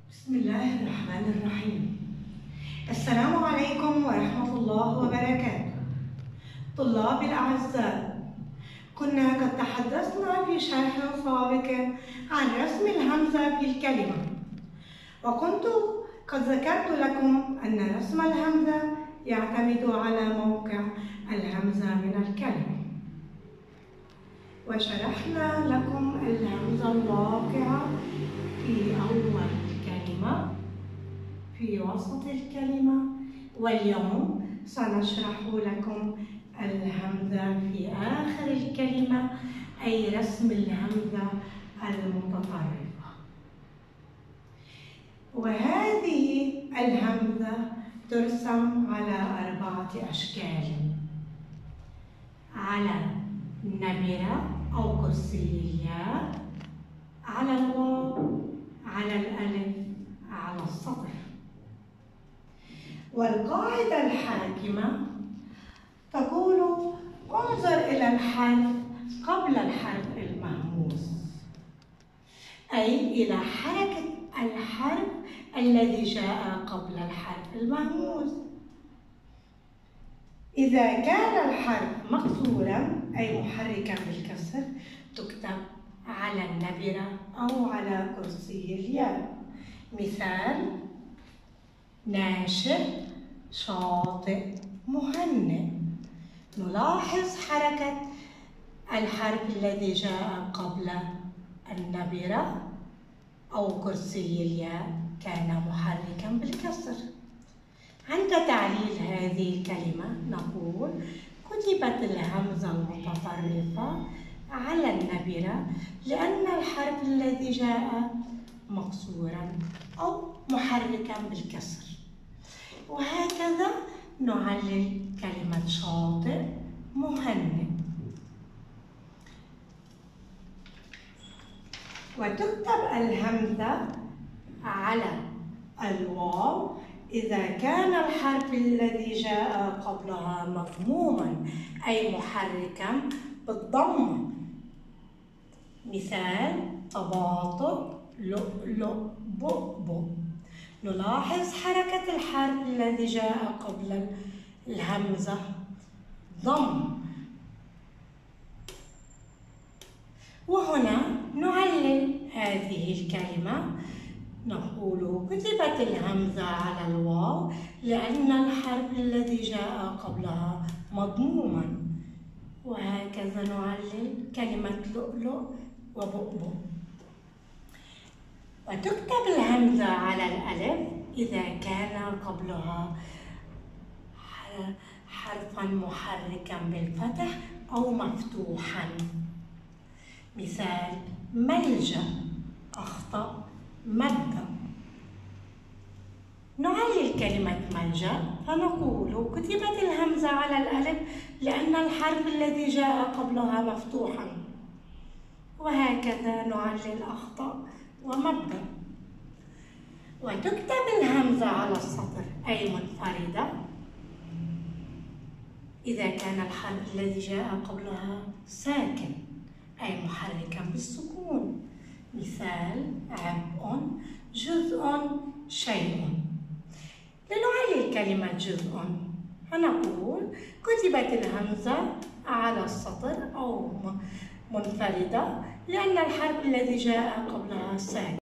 بسم الله الرحمن الرحيم. السلام عليكم ورحمة الله وبركاته. طلاب الأعزاء، كنا قد تحدثنا في شرح سابق عن رسم الهمزة في الكلمة، وكنت قد ذكرت لكم أن رسم الهمزة يعتمد على موقع الهمزة من الكلمة، وشرحنا لكم الهمزة الواقعة في أول الكلمة، في وسط الكلمة، واليوم سنشرح لكم الهمزة في آخر الكلمة، أي رسم الهمزة المتطرفة. وهذه الهمزة ترسم على 4 أشكال: على النمرة أو كرسي الياء، على الواو، على الألف، على السطر. والقاعدة الحاكمة تقول: انظر إلى الحرف قبل الحرف المهموس، أي إلى حركة الحرف الذي جاء قبل الحرف المهموس. إذا كان الحرف مكسورا أي محركا بالكسر تكتب على النبرة أو على كرسي الياء. مثال: ناشئ، شاطئ، مهنئ. نلاحظ حركة الحرف الذي جاء قبل النبرة أو كرسي الياء كان محركا بالكسر. عند تعليل هذه الكلمة نقول: كتبت الهمزة المتطرفة على النبرة لأن الحرف الذي جاء مكسورا أو محركا بالكسر. وهكذا نعلل كلمة شاطئ، مهنئ. وتكتب الهمزة على الواو إذا كان الحرف الذي جاء قبلها مضموما أي محركا بالضمة. مثال: تباطؤ، لؤلؤ، بؤبؤ. نلاحظ حركة الحرف الذي جاء قبل الهمزة ضم. وهنا نعلل هذه الكلمة، نقول: كتبت الهمزة على الواو لأن الحرف الذي جاء قبلها مضموما. وهكذا نعلل كلمة لؤلؤ وبؤبؤ. وتكتب الهمزة على الألف إذا كان قبلها حرفا محركا بالفتح أو مفتوحا. مثال: ملجأ، أخطأ، مبدأ. نعلل كلمة ملجأ فنقول: كتبت الهمزة على الألف لأن الحرف الذي جاء قبلها مفتوحا. وهكذا نعلل أخطأ ومبدأ. وتكتب الهمزة على السطر أي منفردة إذا كان الحرف الذي جاء قبلها ساكن أي محركا بالسكون. مثال: عبء، جزء، شيء. لنعلل كلمة جزء فنقول: كتبت الهمزة على السطر أو منفردة لأن الحرف الذي جاء قبلها ساكن.